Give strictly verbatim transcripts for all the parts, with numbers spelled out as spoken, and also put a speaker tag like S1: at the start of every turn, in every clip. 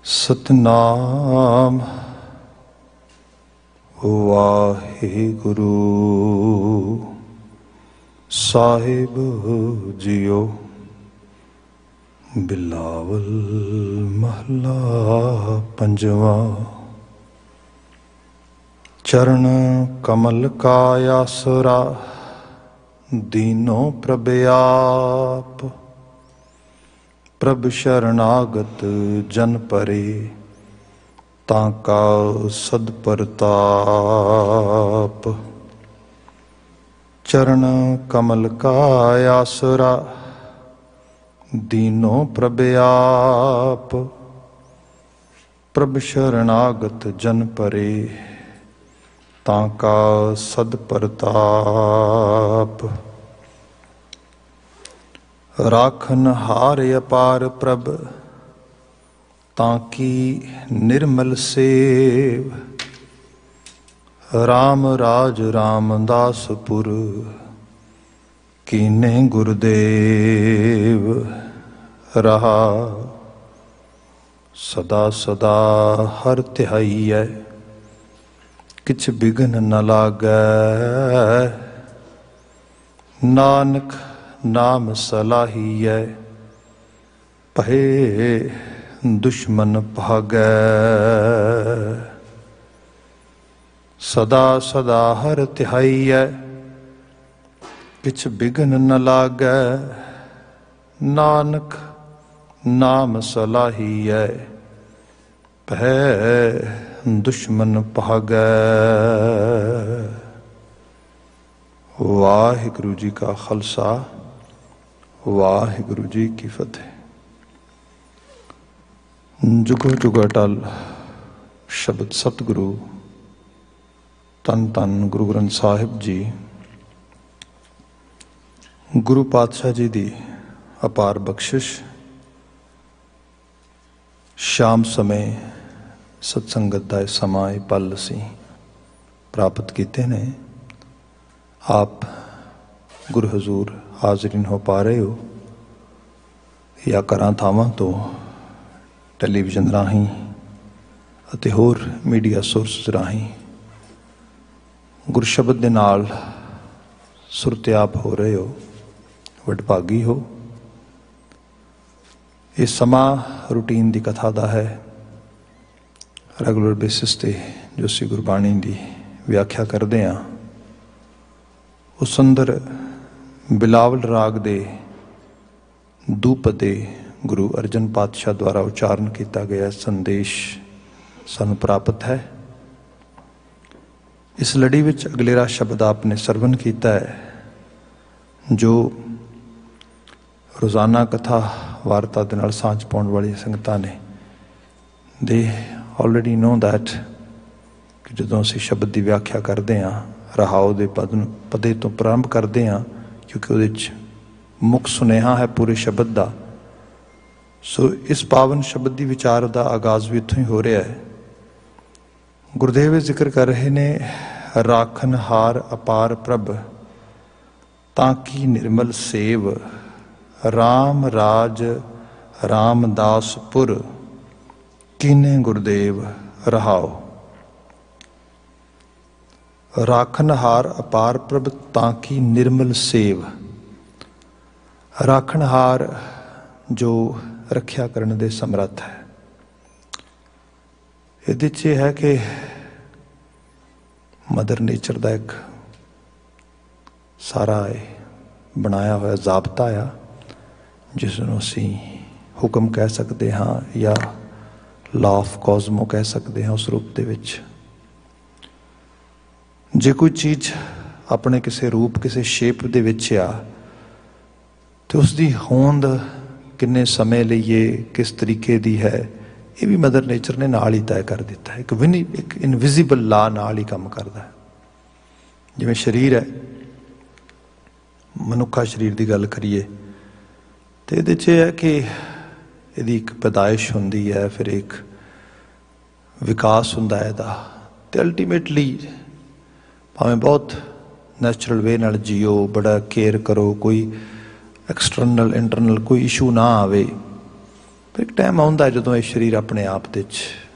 S1: सतनाम वाहिगुरु साहिब जियो। बिलावल महला पंजवा। चरण कमल का आसरा दीनो प्रभ आप। प्रभ शरणागत जन परे ताका सद परताप। चरण कमल का आसरा दीनो प्रभ आप। प्रभ शरणागत जन परे ताका सद परताप। राखन हार अपार प्रभ ताकी निर्मल सेव। राम राज रामदासपुर कीने गुरुदेव रहा। सदा सदा हर तिहाईयै किछ बिघन न लागै। नानक नाम सलाहियै पहे दुश्मन भागै। सदा सदा हर तिहाईयै किछ बिघन न लागै। नानक नाम सलाहियै पहे दुश्मन भागै। वाहिगुरु जी का खालसा वाहिगुरु जी की फतेह। जुगो जुग अटल शब्द सतगुरु तन तन गुरु ग्रंथ साहिब जी गुरु पातशाह जी दी अपार बख्शिश। शाम समय सत्संगत दा समा पल असी प्राप्त किते ने। आप गुरु हजूर हाजरीन हो पा रहे हो या घरां थावां तो टैलीविजन राहीं अते होर मीडिया सोर्स राहीं गुर शब्द दे नाल सुरत्याप हो रहे हो, वडभागी हो। ये समा रूटीन दी कथा दा है। रेगुलर बेसिस ते जो असीं गुरबाणी दी व्याख्या करदे हां उस अंदर बिलावल राग दे दूपदे गुरु अर्जन पातशाह द्वारा उच्चारण किया गया संदेश सानू प्राप्त है। इस लड़ी विच अगलेरा शब्द आपने सरवण किया है जो रोज़ाना कथा वार्ता दे नाल सांझ पाउण वाली संगतां ने दे ऑलरेडी नो दैट कि जदों असीं शब्द की व्याख्या करते हाँ रहाओ दे पद पदे तो प्रारंभ करते हाँ क्योंकि उहदे मुख सुनेहा है पूरे शब्द का। सो इस पावन शब्द की विचार का आगाज़ भी इत्थों ही हो रहा है। गुरुदेव जिक्र कर रहे ने राखन हार अपार प्रभ ताकी निर्मल सेव। राम राज रामदासपुर कीने गुरुदेव रहाओ। राखनहार अपार प्रभ ताकी निर्मल सेव। राखनहार जो रख्या करने दे समर्थ है। इहदे च है कि मदर नेचर का एक सारा बनाया हुआ जाबता आ जिसनों असी हुक्म कह सकते हाँ या लॉ ऑफ कॉस्मो कह सकते हैं। उस रूप दे विच जे कोई चीज़ अपने किसी रूप किसी शेप दे विच आ तो उसकी होंद किन्ने समय लिए किस तरीके दी है ये भी मदर नेचर ने नाल ही तय कर दिता है। एक विनी एक इनविजिबल ला नाल ही काम करता है। जिवें शरीर है मनुखा शरीर की गल करिए तो ये है कि यदी एक पैदाइश होंदी है फिर एक विकास होंदा है इहदा ते अल्टीमेटली भावें बहुत नैचुरल वे नाल जियो बड़ा केयर करो कोई एक्सटर्नल इंटरनल कोई इशू ना आवे पर एक टाइम आउंदा जो ये शरीर अपने आप दे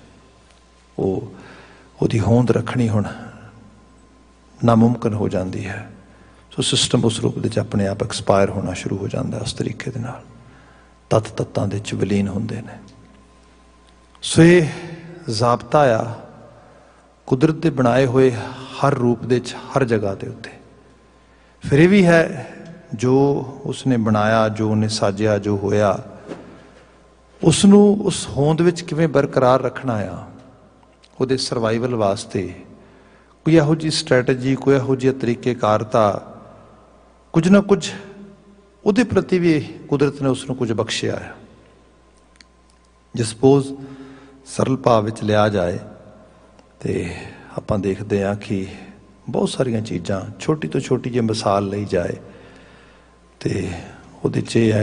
S1: वो होंद रखनी हुण नामुमकिन हो जाती है। सो सिस्टम उस रूप में अपने आप एक्सपायर होना शुरू हो जाता है। उस तरीके दे नाल तत्त तत्तां दे च विलीन हुंदे ने। सो ये ज़ाबता आ कुदरत के बनाए हुए हर रूप दे हर जगह के उत्ते। फिर ये भी है जो उसने बनाया, जो उन्हें साजिया, जो होया, उसनू उस होंद विच किवें बरकरार रखना आ। उहदे सर्वाइवल वास्ते कोई इहो जी स्ट्रैटजी, कोई इहो जी तरीकेकारता, कुछ ना कुछ उहदे प्रति भी कुदरत ने उसनू कुछ बख्शिया है। जे सपोज सरल भाव विच लिया जाए तो आपां देखते हैं कि बहुत सारिया चीज़ां, छोटी तो छोटी जी मिसाल ली जाए तो उहदे च है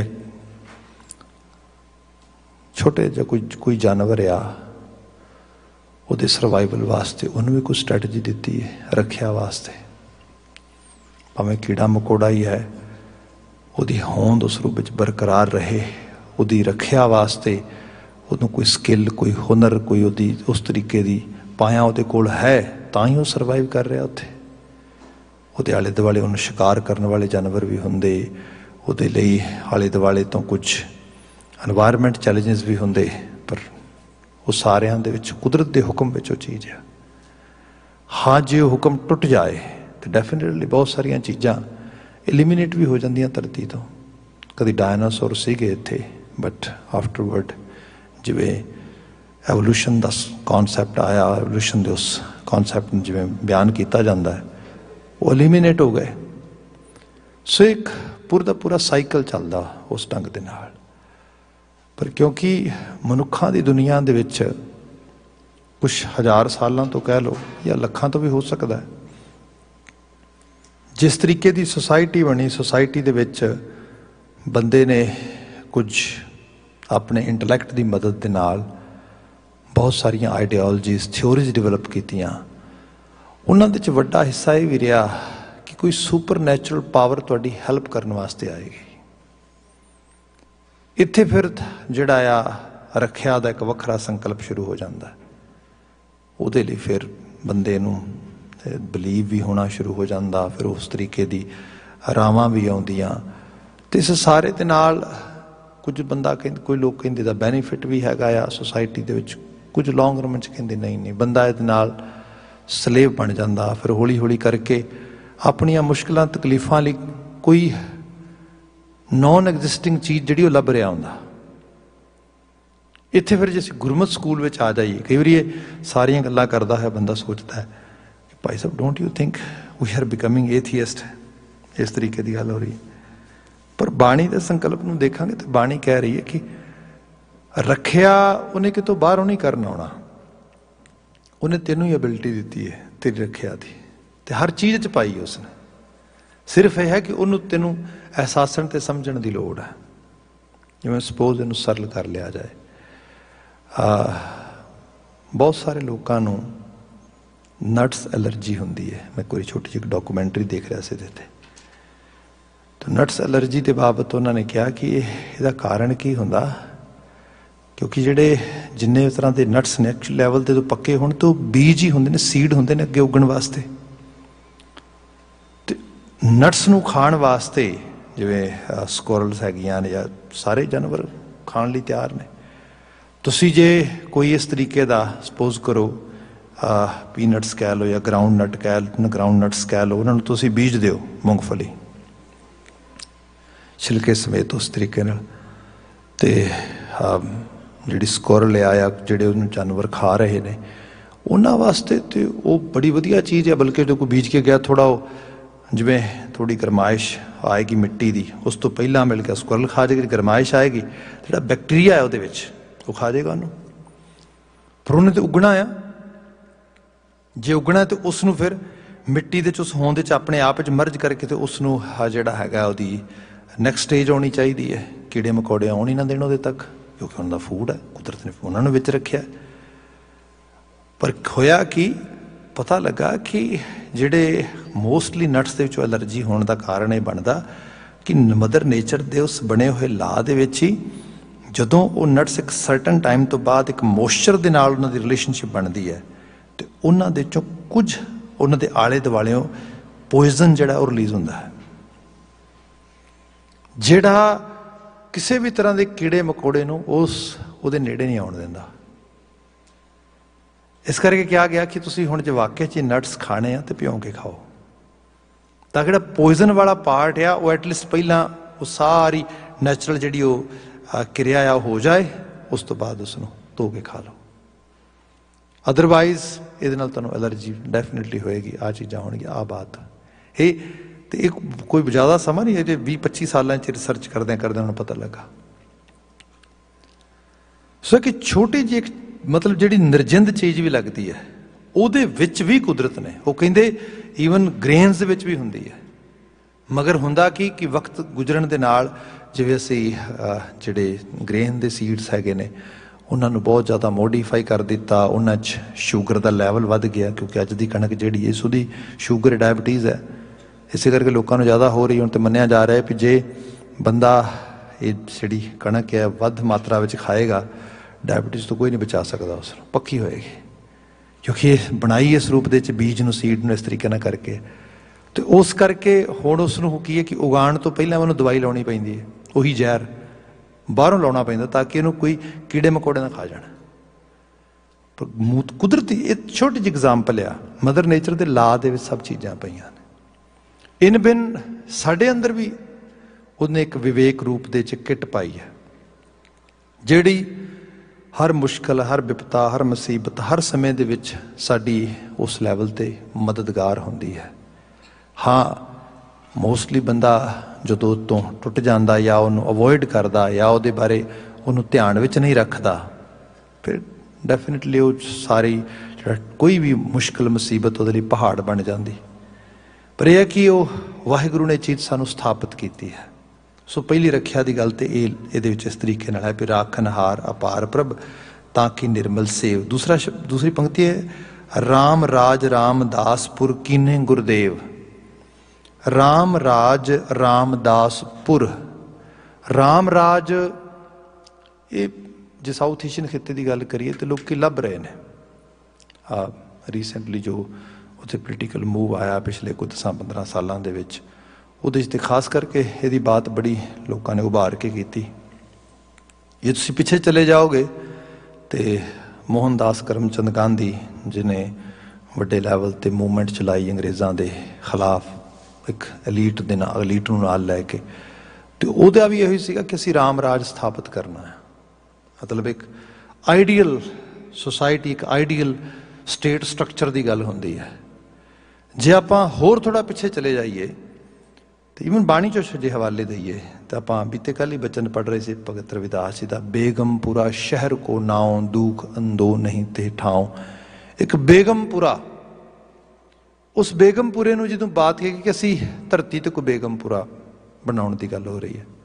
S1: छोटे जो कोई कोई जानवर आ, उहदे सर्वाइवल वास्ते उन्होंने भी कुछ स्ट्रैटजी दी है रखिया वास्ते। भावें कीड़ा मकोड़ा ही है, उहदी होंद उस रूप में बरकरार रहे, उहदी रखिया वास्ते उन्होंने कोई स्किल, कोई हुनर, कोई उहदी उस तरीके की पाया उहदे कोल है, तां ही वो सर्वाइव कर रहा उत्थे। उहदे आले दुआले उन्हें शिकार करने वाले जानवर भी होंदे, उहदे लई आले दुआले तो कुछ एनवायरमेंट चैलेंजेस भी होंदे, पर वो सारियां दे विच कुदरत के हुक्म विच वो चीज़ है। हाँ जे हुक्म टुट जाए तो डेफिनेटली बहुत सारिया चीज़ां एलिमीनेट भी हो जांदियां धरती तो। कभी डायनासोर सीगे इत्थे, बट आफ्टरवर्ड जिवें एवोल्यूशन का कॉन्सैप्ट आया, एवोल्यूशन के उस कॉन्सैप्ट जिवें बयान किया जाता है, वो एलिमीनेट हो गए। सो एक पूरा पूरा साइकिल चलता उस ढंग के नाल। पर क्योंकि मनुखा की दुनिया दे विच कुछ हज़ार सालों तो कह लो या लखां तो भी हो सकता है, जिस तरीके की सोसाइटी बनी, सोसाइटी दे विच बंदे ने कुछ अपने इंटलैक्ट की मदद के नाल बहुत सारिया आइडियोलॉजीज, थ्योरीज डिवेलप कीतियां। उन्हां दे च वड्डा हिस्सा ये भी रहा कि कोई सुपर नैचुरल पावर तुहाडी हेल्प करने वास्ते आएगी। इत्थे फिर जिहड़ा आ रखिया दा एक वखरा संकल्प शुरू हो जाता है। उहदे लई फिर बंदे नूं बिलीव भी होना शुरू हो जाता, फिर उस तरीके की रावां भी आउंदियां। ते इस सारे दे नाल कुछ बंदा कह कोई लोग कहिंदे दा बैनीफिट भी हैगा आ सोसाइटी दे विच, कुछ लॉन्ग रन च कहिंदे नहीं नहीं बंदा इहदे नाल सलेव बन जाता। फिर हौली हौली करके अपनियां मुश्किलां तकलीफां लई कोई नॉन एग्जिस्टिंग चीज़ जिहड़ी लभ रहा हुंदा। इत्थे फिर जिस गुरमत स्कूल में आ जाइए, कई बार ये सारियां गल्लां करदा है, बंदा सोचता है कि भाई साहब don't you think we are becoming atheist, इस तरीके की गल हो रही है। पर बाणी के संकल्प में देखांगे तो बाणी कह रही है कि रखिया उन्हें कितों बाहरों नहीं करना आना, उन्हें तेनों ही एबिलिटी दी है तेरी रखिया की, तो हर चीज़ च पाई उसने। सिर्फ यह है कि उन्होंने तेनों एहसासन ते समझण की लोड़ है। जिवें सपोज इनू सरल कर लिया जाए, आ, बहुत सारे लोगों को नट्स एलर्जी होंदी है। मैं कोई छोटी जी डॉक्यूमेंट्री देख रहा से ते तो नट्स एलर्जी के बाबत उन्होंने कहा कि इसका कारण की होंदा, क्योंकि जिहड़े जिन्ने तरह के नट्स ने एक्चुअल लैवल ते तो पक्के होण तो बीज ही होंदे ने, सीड होंदे ने अगे उगण वास्ते। नट्स नूं खाण वास्ते जिवें स्कोरल्स हैगियां ने या सारे जानवर खाण लई तैयार ने। तुसीं जे कोई इस तरीके का सपोज करो पीनट्स कह लो या ग्राउंड नट कह ग्राउंड नट्स कह लो, उन्होंने तुसीं बीज दिओ मूंगफली छिलके समेत उस तरीके नाल, ते जिहड़ी स्कोरल आया जिहड़े उन्होंने जानवर खा रहे ने उन्हां वास्ते ते वो बड़ी वधिया चीज़ है। बल्कि जो कोई बीज के गया थोड़ा जिवें थोड़ी गरमाइश आएगी मिट्टी की, उस तो पहला मिल गया स्कोरल खा जाएगी, गरमाइश आएगी जो बैक्टीरिया है वो वो खा जाएगा उन्होंने। पर उन्हें तो उगना आ, जे उगना तो उसनों फिर मिट्टी के उस होंद च अपने आप च मर्ज करके तो उसनों जिहड़ा हैगा उहदी नैक्सट स्टेज आनी चाहिए है। कीड़े मकोड़े आउण ही ना देण उहदे तक, क्योंकि उन्होंने फूड है, कुदरत ने उन्होंने विच रखिया। पर होया कि पता लगा कि जिहड़े मोस्टली नट्स दे विचों एलर्जी होने का कारण यह बनता कि मदर नेचर के उस बने हुए ला दे विच ही ਜਦੋਂ ਉਹ ਨਟਸ ਇੱਕ ਸਰਟਨ ਟਾਈਮ ਤੋਂ ਬਾਅਦ ਇੱਕ ਮੋਇਸਚਰ ਦੇ ਨਾਲ ਉਹਨਾਂ ਦੀ ਰਿਲੇਸ਼ਨਸ਼ਿਪ ਬਣਦੀ ਹੈ ਤੇ ਉਹਨਾਂ ਦੇ ਚੋਂ ਕੁਝ ਉਹਨਾਂ ਦੇ ਆਲੇ ਦੁਆਲਿਓਂ ਪੋਇਜ਼ਨ ਜਿਹੜਾ ਉਹ ਰਿਲੀਜ਼ ਹੁੰਦਾ ਹੈ, ਜਿਹੜਾ ਕਿਸੇ ਵੀ ਤਰ੍ਹਾਂ ਦੇ ਕੀੜੇ ਮਕੌੜੇ ਨੂੰ ਉਸ ਉਹਦੇ ਨੇੜੇ ਨਹੀਂ ਆਉਣ ਦਿੰਦਾ। ਇਸ ਕਰਕੇ ਕਿਹਾ ਗਿਆ ਕਿ ਤੁਸੀਂ ਹੁਣ ਜੇ ਵਾਕਿਆ 'ਚ ਨਟਸ ਖਾਣੇ ਆ ਤੇ ਭਿਉਂ ਕੇ ਖਾਓ, ਤਾਂ ਜਿਹੜਾ ਪੋਇਜ਼ਨ ਵਾਲਾ ਪਾਰਟ ਆ ਉਹ ਐਟਲੀਸਟ ਪਹਿਲਾਂ ਉਹ ਸਾਰੀ ਨੈਚੁਰਲ ਜਿਹੜੀ ਉਹ ਕਿਰਿਆ ਆ ਉਹ ਹੋ ਜਾਏ, ਉਸ ਤੋਂ ਬਾਅਦ ਉਸਨੂੰ ਧੋ ਕੇ ਖਾ ਲਓ। ਅਦਰਵਾਈਜ਼ ਇਹਦੇ ਨਾਲ ਤੁਹਾਨੂੰ ਐਲਰਜੀ ਡੈਫੀਨੇਟਲੀ ਹੋਏਗੀ, ਆਹ ਚੀਜ਼ਾਂ ਹੋਣਗੀਆਂ। ਆਹ ਬਾਤ ਇਹ ਤੇ ਇਹ ਕੋਈ ਜ਼ਿਆਦਾ ਸਮਾਂ ਨਹੀਂ ਹੈ, ਜੇ ਵੀਹ ਪੱਚੀ ਸਾਲਾਂ 'ਚ ਰਿਸਰਚ ਕਰਦਿਆਂ ਕਰਦਿਆਂ ਹੁਣ ਪਤਾ ਲੱਗਾ। ਸੋ ਕਿ ਛੋਟੀ ਜਿਹੀ ਇੱਕ ਮਤਲਬ ਜਿਹੜੀ ਨਿਰਜਿੰਦ ਚੀਜ਼ ਵੀ ਲੱਗਦੀ ਹੈ, ਉਹਦੇ ਵਿੱਚ ਵੀ ਕੁਦਰਤ ਨੇ। ਉਹ ਕਹਿੰਦੇ ਈਵਨ ਗ੍ਰੇਨਸ ਦੇ ਵਿੱਚ ਵੀ ਹੁੰਦੀ ਹੈ, ਮਗਰ ਹੁੰਦਾ ਕੀ ਕਿ ਵਕਤ ਗੁਜ਼ਰਨ ਦੇ ਨਾਲ ਜਿਵੇਂ ਅਸੀਂ ਜਿਹੜੇ ਗ੍ਰੇਨ ਦੇ ਸੀਡਸ ਹੈਗੇ ਨੇ ਉਹਨਾਂ ਨੂੰ ਬਹੁਤ ਜ਼ਿਆਦਾ ਮੋਡੀਫਾਈ ਕਰ ਦਿੱਤਾ, ਉਹਨਾਂ 'ਚ ਸ਼ੂਗਰ ਦਾ ਲੈਵਲ ਵੱਧ ਗਿਆ, ਕਿਉਂਕਿ ਅੱਜ ਦੀ ਕਣਕ ਜਿਹੜੀ ਇਸ ਉਹਦੀ ਸ਼ੂਗਰ ਡਾਇਬਟੀਜ਼ ਹੈ, ਇਸੇ ਕਰਕੇ ਲੋਕਾਂ ਨੂੰ ਜ਼ਿਆਦਾ ਹੋ ਰਹੀ। ਹੁਣ ਤਾਂ ਮੰਨਿਆ ਜਾ ਰਿਹਾ ਕਿ ਜੇ ਬੰਦਾ ਇਹ ਜਿਹੜੀ ਕਣਕ ਹੈ ਵੱਧ ਮਾਤਰਾ ਵਿੱਚ ਖਾਏਗਾ, ਡਾਇਬਟੀਜ਼ ਤੋਂ ਕੋਈ ਨਹੀਂ ਬਚਾ ਸਕਦਾ, ਉਸ ਨੂੰ ਪੱਕੀ ਹੋਏਗੀ, ਕਿਉਂਕਿ ਇਹ ਬਣਾਈ ਇਸ ਰੂਪ ਦੇ ਵਿੱਚ ਬੀਜ ਨੂੰ, ਸੀਡ ਨੂੰ ਇਸ ਤਰੀਕੇ ਨਾਲ ਕਰਕੇ। ਅਤੇ ਉਸ ਕਰਕੇ ਹੁਣ ਉਸ ਨੂੰ ਕੀ ਹੈ ਕਿ ਉਗਾਉਣ ਤੋਂ ਪਹਿਲਾਂ ਉਹਨੂੰ ਦਵਾਈ ਲਾਉਣੀ ਪੈਂਦੀ ਹੈ, ਉਹੀ ਜ਼ਹਿਰ ਬਾਹਰੋਂ ਲਾਉਣਾ ਪੈਂਦਾ ਤਾਂ ਕਿ ਇਹਨੂੰ ਕੋਈ ਕੀੜੇ ਮਕੌੜੇ ਨਾ ਖਾ ਜਾਣ। ਪਰ ਕੁਦਰਤੀ ਇਹ ਛੋਟੀ ਜਿਹੀ ਐਗਜ਼ਾਮਪਲ ਆ, ਮਦਰ ਨੇਚਰ ਦੇ ਲਾ ਦੇ ਵਿੱਚ ਸਭ ਚੀਜ਼ਾਂ ਪਈਆਂ ਨੇ। ਇਨ ਬਿਨ ਸਾਡੇ ਅੰਦਰ ਵੀ ਉਹਨੇ ਇੱਕ ਵਿਵੇਕ ਰੂਪ ਦੇ 'ਚ ਕਿੱਟ ਪਾਈ ਹੈ, ਜਿਹੜੀ ਹਰ ਮੁਸ਼ਕਿਲ, ਹਰ ਵਿਪਤਾ, ਹਰ ਮੁਸੀਬਤ, ਹਰ ਸਮੇਂ ਦੇ ਵਿੱਚ ਸਾਡੀ ਉਸ ਲੈਵਲ 'ਤੇ ਮਦਦਗਾਰ ਹੁੰਦੀ ਹੈ। ਹਾਂ, ਮੋਸਟਲੀ ਬੰਦਾ ਜਦੋਂ ਤੋਂ ਟੁੱਟ ਜਾਂਦਾ ਜਾਂ ਉਹਨੂੰ ਅਵੋਇਡ ਕਰਦਾ ਜਾਂ ਉਹਦੇ ਬਾਰੇ ਉਹਨੂੰ ਧਿਆਨ ਵਿੱਚ ਨਹੀਂ ਰੱਖਦਾ, ਫਿਰ ਡੈਫੀਨੇਟਲੀ ਉਹ ਸਾਰੀ ਜਿਹੜਾ ਕੋਈ ਵੀ ਮੁਸ਼ਕਿਲ ਮੁਸੀਬਤ ਉਹਦੇ ਲਈ ਪਹਾੜ ਬਣ ਜਾਂਦੀ। ਪਰ ਇਹ ਹੈ ਕਿ ਉਹ ਵਾਹਿਗੁਰੂ ਨੇ ਚੀਜ਼ ਸਾਨੂੰ ਸਥਾਪਿਤ ਕੀਤੀ ਹੈ। ਸੋ ਪਹਿਲੀ ਰੱਖਿਆ ਦੀ ਗੱਲ ਤੇ ਇਹ ਇਹਦੇ ਵਿੱਚ ਇਸ ਤਰੀਕੇ ਨਾਲ ਹੈ ਵੀ ਰਾਖਨਹਾਰ ਅਪਾਰ ਪ੍ਰਭ ਤਾਂ ਕਿ ਨਿਰਮਲ ਸੇਵ। ਦੂਸਰਾ ਸ਼ਬਦ, ਦੂਸਰੀ ਪੰਕਤੀ ਹੈ, ਰਾਮ ਰਾਜ ਰਾਮਦਾਸਪੁਰ ਕੀਨੇ ਗੁਰਦੇਵ। ਰਾਮ ਰਾਜ ਰਾਮਦਾਸਪੁਰ, ਰਾਮ ਰਾਜ ਇਹ ਜੇ ਸਾਊਥ ਏਸ਼ੀਅਨ ਖਿੱਤੇ ਦੀ ਗੱਲ ਕਰੀਏ ਤਾਂ ਲੋਕ ਲੱਭ ਰਹੇ ਨੇ। ਆ ਰੀਸੈਂਟਲੀ ਜੋ ਉੱਥੇ ਪੋਲੀਟੀਕਲ ਮੂਵ ਆਇਆ ਪਿਛਲੇ ਕੁਝ ਦਸਾਂ ਪੰਦਰਾਂ ਸਾਲਾਂ ਦੇ ਵਿੱਚ, ਉਹਦੇ 'ਚ ਤਾਂ ਖਾਸ ਕਰਕੇ ਇਹਦੀ ਬਾਤ ਬੜੀ ਲੋਕਾਂ ਨੇ ਉਭਾਰ ਕੇ ਕੀਤੀ। ਜੇ ਤੁਸੀਂ ਪਿੱਛੇ ਚਲੇ ਜਾਓਗੇ ਤੇ ਮੋਹਨਦਾਸ ਕਰਮਚੰਦ ਗਾਂਧੀ ਜਿਹਨੇ ਵੱਡੇ ਲੈਵਲ 'ਤੇ ਮੂਵਮੈਂਟ ਚਲਾਈ ਅੰਗਰੇਜ਼ਾਂ ਦੇ ਖਿਲਾਫ, ਇੱਕ ਐਲੀਟ ਦੇ ਨਾਲ, ਐਲੀਟ ਨੂੰ ਨਾਲ ਲੈ ਕੇ, ਅਤੇ ਉਹਦਾ ਵੀ ਇਹੀ ਸੀਗਾ ਕਿ ਅਸੀਂ ਰਾਮ ਰਾਜ ਸਥਾਪਿਤ ਕਰਨਾ ਹੈ। ਮਤਲਬ ਇੱਕ ਆਈਡੀਅਲ ਸੁਸਾਇਟੀ, ਇੱਕ ਆਈਡੀਅਲ ਸਟੇਟ ਸਟਰਕਚਰ ਦੀ ਗੱਲ ਹੁੰਦੀ ਹੈ। ਜੇ ਆਪਾਂ ਹੋਰ ਥੋੜ੍ਹਾ ਪਿੱਛੇ ਚਲੇ ਜਾਈਏ ਤੇ ਈਵਨ ਬਾਣੀ 'ਚੋਂ ਜੇ ਹਵਾਲੇ ਦਈਏ ਤਾਂ ਆਪਾਂ ਬੀਤੇ ਕੱਲ੍ਹ ਹੀ ਬਚਨ ਪੜ੍ਹ ਰਹੇ ਸੀ ਭਗਤ ਰਵਿਦਾਸ ਜੀ ਦਾ, ਬੇਗਮਪੁਰਾ ਸ਼ਹਿਰ ਕੋ ਨਾਉ ਦੁਖ ਅੰਦੋ ਨਹੀਂ ਤੇ ਠਾਉ। ਇੱਕ ਬੇਗਮਪੁਰਾ, ਉਸ ਬੇਗਮਪੁਰੇ ਨੂੰ ਜਦੋਂ ਬਾਤ ਹੈ ਕਿ ਅਸੀਂ ਧਰਤੀ 'ਤੇ ਕੋਈ ਬੇਗਮਪੁਰਾ ਬਣਾਉਣ ਦੀ ਗੱਲ ਹੋ ਰਹੀ ਹੈ,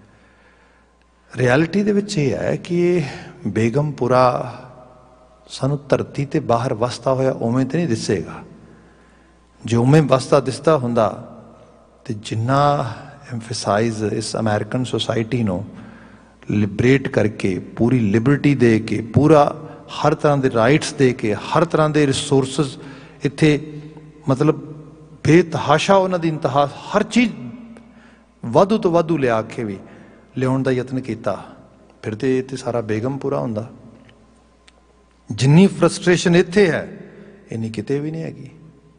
S1: ਰਿਐਲਿਟੀ ਦੇ ਵਿੱਚ ਇਹ ਹੈ ਕਿ ਇਹ ਬੇਗਮਪੁਰਾ ਸਾਨੂੰ ਧਰਤੀ 'ਤੇ ਬਾਹਰ ਵਸਦਾ ਹੋਇਆ ਉਵੇਂ ਤਾਂ ਨਹੀਂ ਦਿਸੇਗਾ। ਜੇ ਉਵੇਂ ਵਸਦਾ ਦਿਸਦਾ ਹੁੰਦਾ ਤੇ ਜਿੰਨਾ ਐਮਫਸਾਈਜ਼ ਇਸ ਅਮਰੀਕਨ ਸੋਸਾਇਟੀ ਨੂੰ ਲਿਬਰੇਟ ਕਰਕੇ, ਪੂਰੀ ਲਿਬਰਟੀ ਦੇ ਕੇ, ਪੂਰਾ ਹਰ ਤਰ੍ਹਾਂ ਦੇ ਰਾਈਟਸ ਦੇ ਕੇ, ਹਰ ਤਰ੍ਹਾਂ ਦੇ ਰਿਸੋਰਸਿਸ ਇੱਥੇ ਮਤਲਬ ਬੇਤਹਾਸ਼ਾ ਉਹਨਾਂ ਦੀ ਇੰਤਹਾ, ਹਰ ਚੀਜ਼ ਵਾਧੂ ਤੋਂ ਵਾਧੂ ਲਿਆ ਕੇ ਵੀ ਲਿਆਉਣ ਦਾ ਯਤਨ ਕੀਤਾ, ਫਿਰ ਤੇ ਇਹ ਤੇ ਸਾਰਾ ਬੇਗਮਪੁਰਾ ਹੁੰਦਾ। ਜਿੰਨੀ ਫਰਸਟ੍ਰੇਸ਼ਨ ਇੱਥੇ ਹੈ ਇੰਨੀ ਕਿਤੇ ਵੀ ਨਹੀਂ ਹੈਗੀ।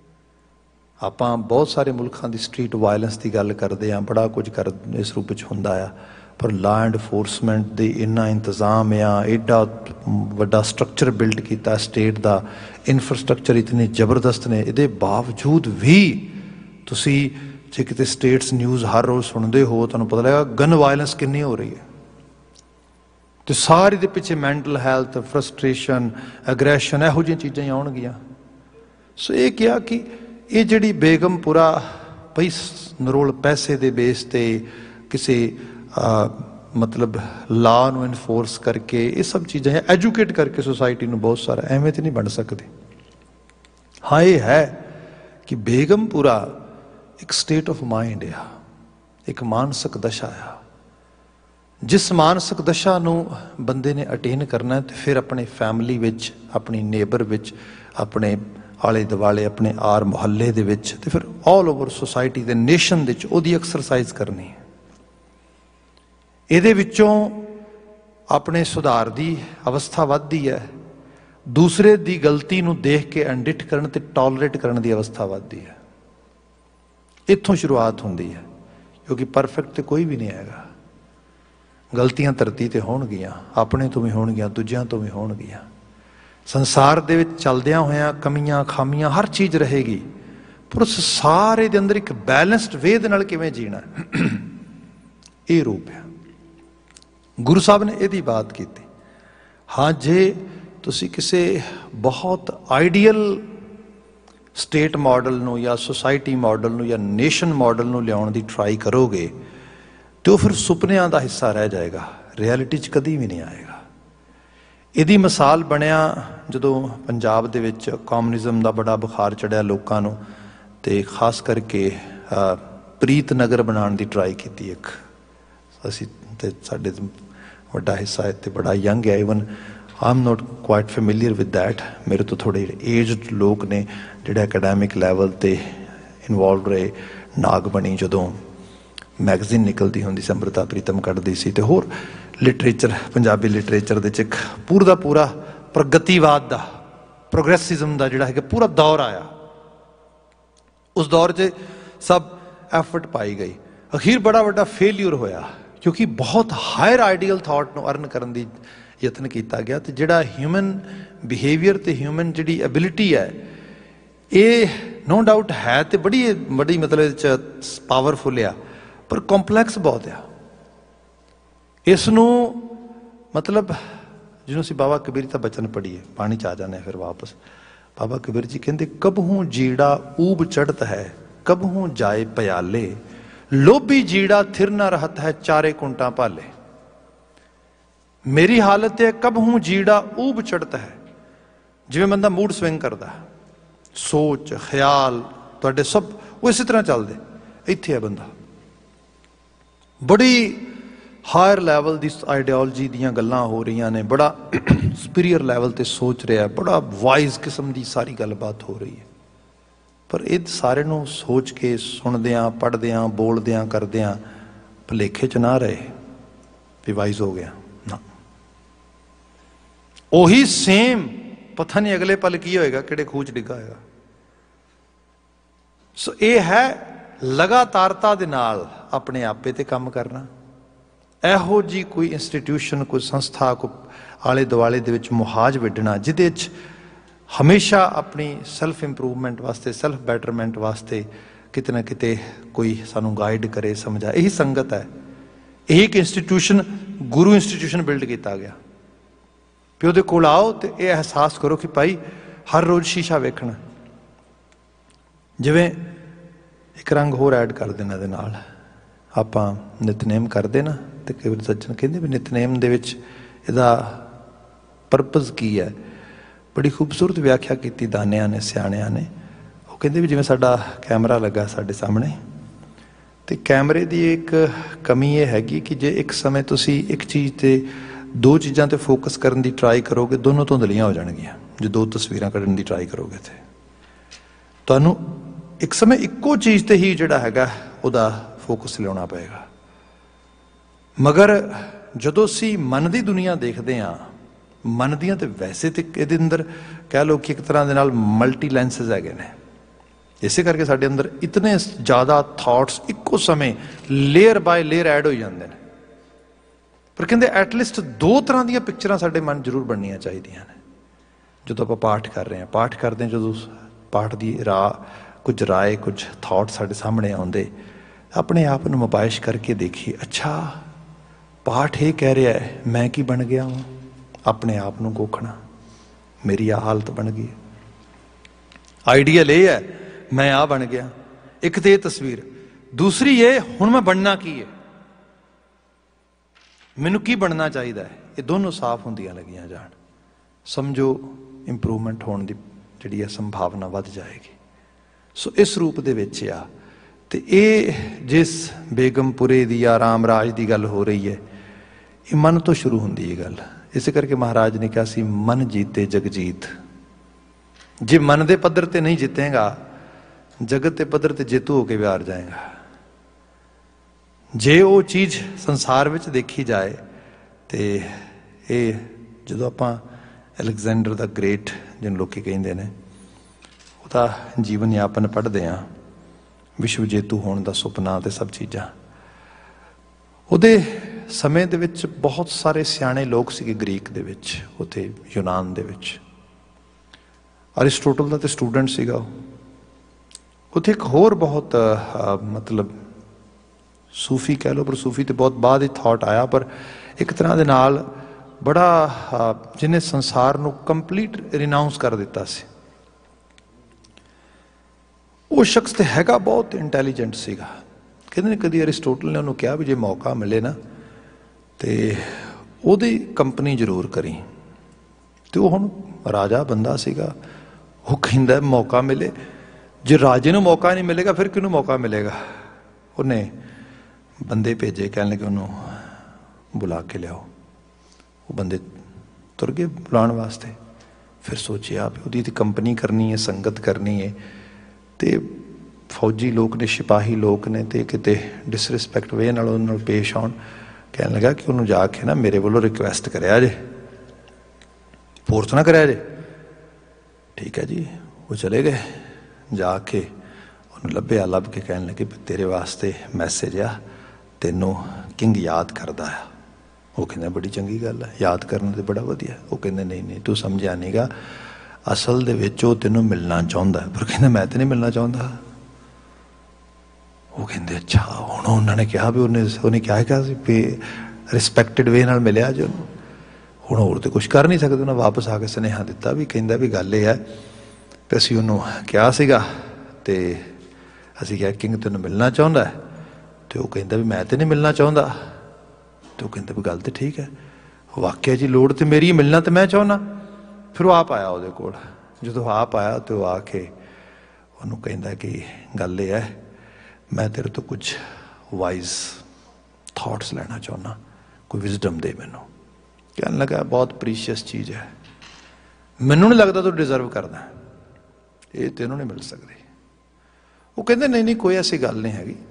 S1: ਆਪਾਂ ਬਹੁਤ ਸਾਰੇ ਮੁਲਕਾਂ ਦੀ ਸਟਰੀਟ ਵਾਇਲੈਂਸ ਦੀ ਗੱਲ ਕਰਦੇ ਹਾਂ, ਬੜਾ ਕੁਝ ਕਰ ਇਸ ਰੂਪ ਵਿੱਚ ਹੁੰਦਾ ਆ, ਪਰ ਲਾ ਐਨਫੋਰਸਮੈਂਟ ਦੇ ਇੰਨਾ ਇੰਤਜ਼ਾਮ ਆ, ਐਡਾ ਵੱਡਾ ਸਟਰਕਚਰ ਬਿਲਡ ਕੀਤਾ ਸਟੇਟ ਦਾ, ਇਨਫਰਾਸਟਰਕਚਰ ਇਤਨੇ ਜ਼ਬਰਦਸਤ ਨੇ, ਇਹਦੇ ਬਾਵਜੂਦ ਵੀ ਤੁਸੀਂ ਜੇ ਕਿਤੇ ਸਟੇਟਸ ਨਿਊਜ਼ ਹਰ ਰੋਜ਼ ਸੁਣਦੇ ਹੋ ਤੁਹਾਨੂੰ ਪਤਾ ਲੱਗਾ ਗਨ ਵਾਇਲੈਂਸ ਕਿੰਨੀ ਹੋ ਰਹੀ ਹੈ। ਅਤੇ ਸਾਰੇ ਦੇ ਪਿੱਛੇ ਮੈਂਟਲ ਹੈਲਥ, ਫਰਸਟ੍ਰੇਸ਼ਨ, ਐਗਰੈਸ਼ਨ, ਇਹੋ ਜਿਹੀਆਂ ਚੀਜ਼ਾਂ ਹੀ ਆਉਣਗੀਆਂ। ਸੋ ਇਹ ਕਿਹਾ ਕਿ ਇਹ ਜਿਹੜੀ ਬੇਗਮਪੁਰਾ ਪਈ ਨਰੋਲ ਪੈਸੇ ਦੇ ਬੇਸ 'ਤੇ ਕਿਸੇ ਮਤਲਬ ਲਾ ਨੂੰ ਇਨਫੋਰਸ ਕਰਕੇ, ਇਹ ਸਭ ਚੀਜ਼ਾਂ ਐਜੂਕੇਟ ਕਰਕੇ ਸੁਸਾਇਟੀ ਨੂੰ ਬਹੁਤ ਸਾਰਾ, ਐਵੇਂ ਤਾਂ ਨਹੀਂ ਬਣ ਸਕਦੇ। ਹਾਂ ਇਹ ਹੈ ਕਿ ਬੇਗਮਪੁਰਾ ਇੱਕ ਸਟੇਟ ਆਫ ਮਾਈਂਡ ਆ, ਇੱਕ ਮਾਨਸਿਕ ਦਸ਼ਾ ਆ, जिस मानसिक दशा नूं बंदे ने अटेन करना है, तो फिर अपने फैमिली विच, अपनी नेबर विच, अपने आले दुआले, अपने आर मुहल्ले दे विच, ते फिर ऑल ओवर सोसाइटी दे नेशन दे विच ओहदी एक्सरसाइज करनी है। इहदे विचों अपने सुधार की अवस्था वधदी है, दूसरे की गलती नूं देख के अनडिट करन ते टॉलरेट करन की अवस्था वधदी है। इत्थों शुरुआत होंदी है, क्योंकि परफेक्ट तो कोई भी नहीं हैगा। गलतियां धरती ते होणगियां, अपने तो भी होणगियां, दूजियां तो भी होणगियां। संसार दे विच चलदियां होइयां कमियां खामियां हर चीज़ रहेगी, पर उस सारे दे अंदर एक बैलेंस्ड वे दे नाल किवें जीना ये रूप है। गुरु साहब ने यही बात की। हाँ, जे तुसी किसी बहुत आइडियल स्टेट मॉडल नूं या सोसाइटी मॉडल नूं या नेशन मॉडल नूं लियाउण दी ट्राई करोगे, तो फिर सुपनियां दा हिस्सा रह जाएगा, रियलिटी च कदी भी नहीं आएगा। इहदी मिसाल बनिया जदों पंजाब दे विच कम्युनिज्म दा बड़ा बुखार चढ़िया लोकां नूं, ते खास करके प्रीत नगर बनाने की ट्राई की। एक असी ते साडे वड्डा हिस्सा इत्थे बड़ा यंग है, even I am not quite familiar with that. मेरे तो थोड़े एजड लोग ने जिहड़े अकैडमिक लैवल ते इनवॉल्व रहे। नागबनी जदों मैगजीन निकलती होंदी सी, अमृता प्रीतम कढ़दी सी, ते होर लिटरेचर पंजाबी लिटरेचर दे च एक पूरा दा पूरा प्रगतिवाद दा प्रोग्रेसिज्म दा जिहड़ा है पूरा दौर आया। उस दौर च सब एफर्ट पाई गई, अखीर बड़ा वड्डा फेलियर होया, क्योंकि बहुत हायर आइडियल थॉट नूं अर्न करन दी यतन किया गया। तो जिहड़ा ह्यूमन बिहेवियर ते ह्यूमन जिहड़ी एबिलिटी है, ये नो डाउट है तो बड़ी बड़ी मतलब पावरफुल आ, पर कॉम्पलैक्स बहुत आ। इसनूं मतलब जिन्हों असीं बाबा कबीर दा बचन पढ़ीए, पानी च आ जाने फिर वापस। बाबा कबीर जी कहते, कबहूं जीड़ा ऊब चढ़त है, कबहूं जाए प्याले, लोभी जीड़ा थिर न रहत है, चारे कुंटा भाले। मेरी हालत है कबहूं जीड़ा ऊब चढ़ता है, जिवें बंदा मूड स्विंग करता, सोच ख्याल तुहाडे सब वो इस तरह चलते। इत्थे है बंदा बड़ी हायर लैवल की आइडियोलॉजी दीयां गल्लां हो रही ने, बड़ा सुपीरियर लैवल ते सोच रहा है, बड़ा वाइज किस्म की सारी गलबात हो रही है, पर ये सारे नूं सोच के सुनदियां पढ़दियां बोलदियां करदियां भुलेखे च ना रहे भी वाइज हो गया ना। ओही सेम पता नहीं अगले पल की होएगा, किहड़े खूह च डिग्गा होएगा। सो ये है लगातारता दे नाल अपने आपे ते काम करना। ਇਹੋ जी कोई इंस्टीट्यूशन कोई संस्था कोई आले दुआले दे विच मुहाज विढ़ना, जिहदे च हमेशा अपनी सैल्फ इंप्रूवमेंट वास्ते सैल्फ बैटरमेंट वास्ते किते ना किते कोई सानू गाइड करे समझा। यही संगत है, यही एक इंस्टीट्यूशन गुरु इंस्टीट्यूशन बिल्ड किया गया। भी उहदे कोल आओ तो यह एहसास करो कि भाई हर रोज़ शीशा वेखना। जिवें एक रंग होर ऐड कर देना दे नाल, आपां नितनेम करदे ना, तो कई बार सज्जन कहते भी नितनेम दे विच इहदा परपज़ की है। बड़ी खूबसूरत व्याख्या की दानिया ने सियाणियां ने। वो कहते भी जिवें साडा कैमरा लगा साडे सामने, तो कैमरे की एक कमी ये हैगी कि जे एक समय तुसी एक चीज़ ते दो चीज़ां ते फोकस करने की ट्राई करोगे, दोनों धुंधलियां हो जाणगियां। जो दो तस्वीरां कढण की ट्राई करोगे तो तुहानूं एक समय इक्को चीज़ ते ही जिहड़ा हैगा उहदा फोकस लियाउणा पएगा। मगर जदों असीं मन की दुनिया देखते हाँ, मन दियां तो वैसे तो ये अंदर कह लो कि एक तरह के नाल मल्टी लेंसिज है ने, इसे करके साडे अंदर इतने ज़्यादा थॉट्स इक्को समय लेयर बाय लेयर ऐड हो जाते हैं। पर कहते एटलीस्ट दो तरह दी पिक्चरां साडे मन जरूर बननियां चाहिदियां ने। जो आप पाठ कर रहे हैं, पाठ करते हैं, जो पाठ की राह कुछ राय कुछ थॉट साडे सामने आउंदे, अपने आप नूं मुबाइश करके देखिए, अच्छा पाठ ये कह रहा है मैं की बन गया हूँ। अपने आप नूं कोखना, मेरी आ हालत बन गई। आइडियल ये है मैं आ बन गया, एक तो ये तस्वीर, दूसरी ये हुण मैं बनना की है, मैनू की बनना चाहिए है। ये दोनों साफ होंदियां लगियां जान, समझो इंप्रूवमेंट होने की जिहड़ी संभावना वध जाएगी। सो इस रूप दे विच आ ते ये जिस बेगमपुरे दी या रामराज की गल हो रही है, ये मन तो शुरू होंदी ये गल। इस करके महाराज ने कहा सी मन जीते जगजीत। जे मन के पद्धर ते नहीं जितेगा जगत के पद्धर ते जेतू होके विहार जाएगा। जे वो चीज़ संसार विच देखी जाए तो ये जो आप अलैगजेंडर द ग्रेट जिन लोग कहते हैं वह जीवन यापन पढ़ते हैं, विश्व जेतू होने का सुपना तो सब चीज़ा। उहदे समय दे विच बहुत सारे सियाणे लोग सीगे ग्रीक दे विच, उत्थे यूनान दे विच। अरिस्टोटल दा ते स्टूडेंट सीगा। उत्थे एक होर बहुत आ, मतलब सूफी कह लो, पर सूफी तो बहुत बाद ही थॉट आया, पर एक तरह दे नाल बड़ा जिन्हें संसार नू कंप्लीट रिनाउंस कर दिता सी। वो शख्स तो हैगा बहुत इंटैलीजेंट सीगा। कहते कभी अरिस्टोटल ने उन्होंने कहा भी जे मौका मिले ना तो ਉਹਦੀ कंपनी जरूर करी। तो हुण राजा बंदा सीगा, वो कहता मौका मिले, जे राजे नूं मौका नहीं मिलेगा फिर किनू मौका मिलेगा। उन्हें बंदे भेजे, कहने लगे उन्होंने बुला के लियाओ। वो बंदे तुर गए बुलाने वास्ते। फिर सोचिया भी उहदी ते कंपनी करनी है, संगत करनी है, तो फौजी लोग ने, सिपाही लोग ने, तो किते डिसरिस्पैक्ट वे नाल उहदे नाल पेश आउण। कहने लगा कि उन्होंने जाके ना मेरे वालों रिक्वेस्ट कराया जे, फोर्स ना कराया जे। ठीक है जी। वो चले गए, जाके उन्होंने लभ्या, लभ के कहने लगे तेरे वास्ते मैसेज आ, तेनों किंग याद करता है। वो कहने बड़ी चंगी गल है, याद करना तो बड़ा वधिया। वो कहने नहीं नहीं तू समझिया नहीं गा, असल दे विच वो तेनों मिलना चाहता है। पर कहने मैं तो नहीं मिलना चाहता। वो कहते अच्छा। हुण उन्होंने कहा भी उन्हें उन्हें क्या कहा भी रिस्पैक्टिड वे नाल मिलिया जो। हुण होर तो कुछ कर नहीं सकते। उन्हें वापस आके सुनेहा दिता भी कहता भी गल ये है भी असीं उन्होंने कहा सीगा ते असीं कहा किंग तेनों मिलना चाहता है, तो वो कहता भी मैं तो नहीं मिलना चाहता। तो कहते भी गल तो ठीक है, वाकई जी लोड़ तो मेरी मिलना तो मैं चाहना। फिर वो आप आया वो कोल। जो आप आया तो वो आके उन्होंने कहता कि गल ये है मैं तेरे तो कुछ वाइज थॉट्स लेना चाहना, कोई विजडम दे मैनू। कहने लगा बहुत प्रीशियस चीज़ है, मैनू नहीं लगता तू डिजर्व करना, ये तेनों नहीं मिल सकती। वो कहते नहीं नहीं कोई ऐसी गल नहीं हैगी,